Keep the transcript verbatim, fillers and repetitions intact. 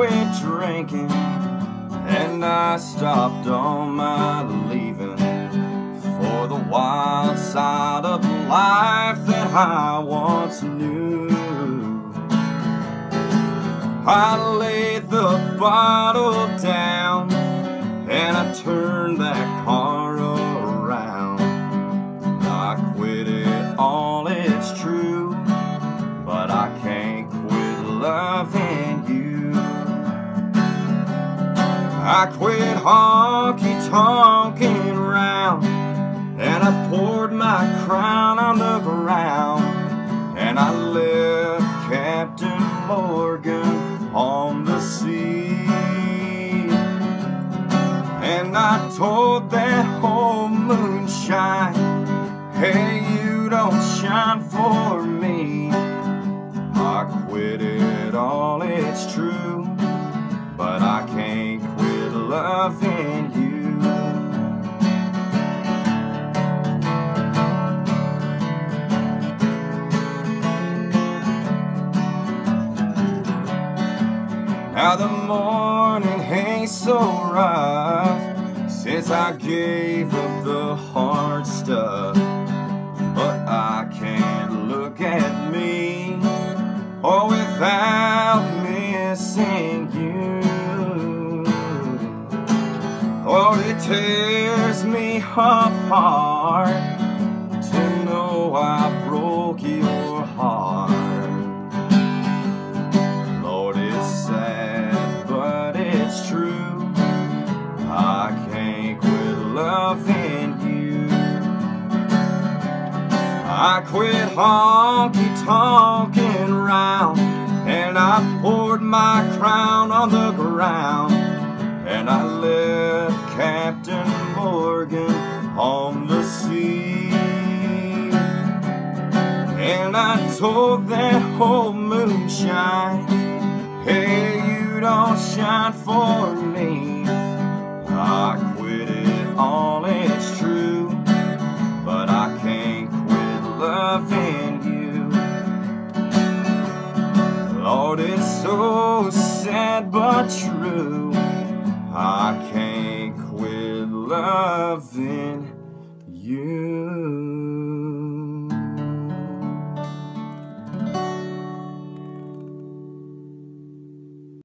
quit drinking, and I stopped on my leaving for the wild side of life that I once knew. I laid the bottle down and I turned that car around. I quit it all, it's true, but I can't quit loving you. I quit honky-tonking round, and I poured my crown on the ground, and I left Captain Morgan on the sea. And I told that whole moonshine, hey, you don't shine for me. I quit it all, it's true, but I can't quit loving you. Now the morning ain't so rough since I gave up the hard stuff, but I can't look at me or without missing you. Oh, it tears me apart to know I broke your heart. Lord, it's sad, but it's true. I can't quit loving you. I quit honky-tonking round, and I poured my crown on the ground, and I left Captain Morgan on the sea. And I told that whole moonshine, hey, you don't shine for me. I quit it all, it's true, but I can't quit loving you. Lord, it's so sad but true, I can't quit loving you.